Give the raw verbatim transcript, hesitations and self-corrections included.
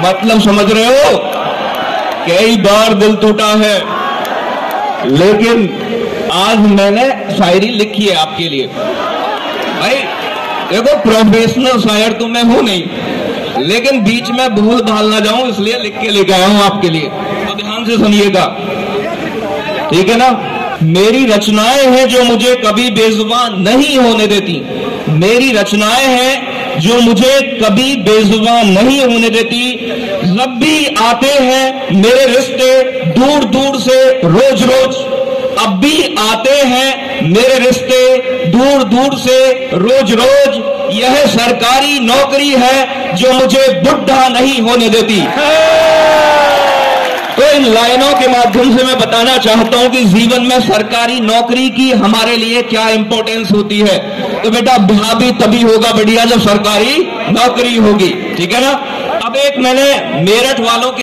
मतलब समझ रहे हो? कई बार दिल टूटा है, लेकिन आज मैंने शायरी लिखी है आपके लिए। भाई देखो, प्रोफेशनल शायर तो मैं हूं नहीं, लेकिन बीच में भूल भाल ना जाऊं इसलिए लिख के लेके आया हूं आपके लिए, तो ध्यान से सुनिएगा, ठीक है ना। मेरी रचनाएं हैं जो मुझे कभी बेजुबान नहीं होने देती, मेरी रचनाएं हैं जो मुझे कभी बेजुबान नहीं होने देती। जब भी आते हैं मेरे रिश्ते दूर दूर से रोज रोज, अब भी आते हैं मेरे रिश्ते दूर दूर से रोज रोज। यह सरकारी नौकरी है जो मुझे बुढ़ा नहीं होने देती। तो इन लाइनों के माध्यम से मैं बताना चाहता हूं कि जीवन में सरकारी नौकरी की हमारे लिए क्या इंपॉर्टेंस होती है। तो बेटा, ब्याह भी तभी होगा बढ़िया जब सरकारी नौकरी होगी, ठीक है ना। अब एक मैंने मेरठ वालों के